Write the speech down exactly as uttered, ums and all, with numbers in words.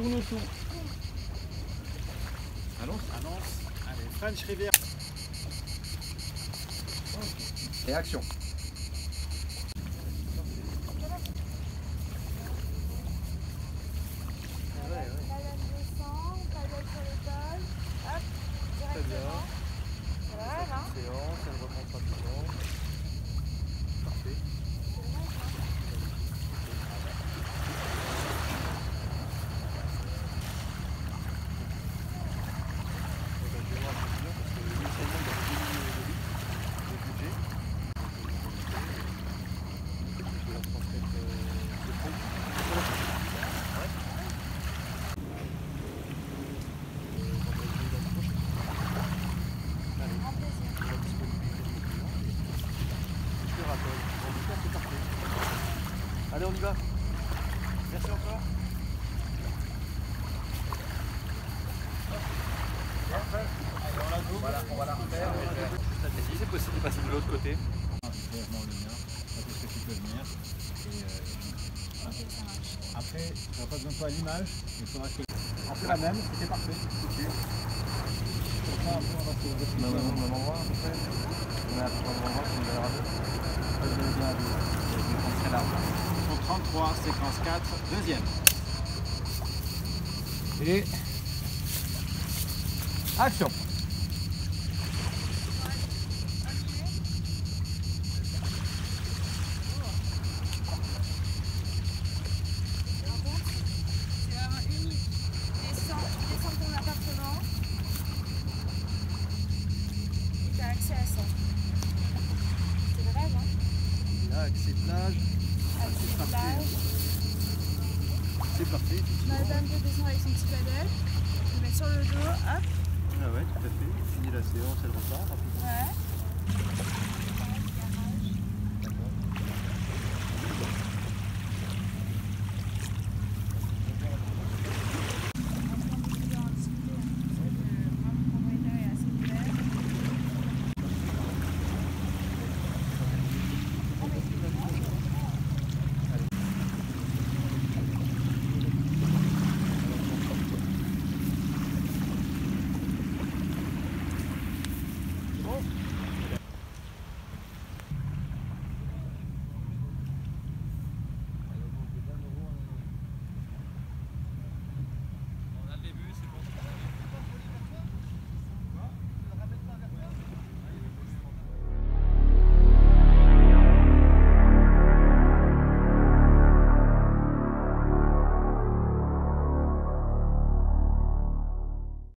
tourne tout. Allons. Avance. Allez, French Riviera. Et action. Très bien. Voilà. Séance, elle remonte rapidement. Parfait. Allez, on y va. Merci encore. Voilà, on va la refaire. Si c'est possible de passer de l'autre côté. Clairement le mien, parce que tu peux venir. Et, euh, après, tu n'auras pas besoin de toi à l'image, il faudra que. On fait la même, c'était parfait. Ok. Comme ça, après, on va se définir. Non, non, non, on va à peu près. On est à peu près au moment où on verra deux. Vous avez bien deux. On serait large. trente-trois, séquence quatre, deuxième. Et action. Accès à ça. C'est le rêve, hein? Là, accès plage. Accès plage. C'est parfait. Madame peut descendre avec son petit padel. Le mettre sur le dos, hop. Ah ouais, tout à fait. Fini la séance, elle repart rapidement. Ouais.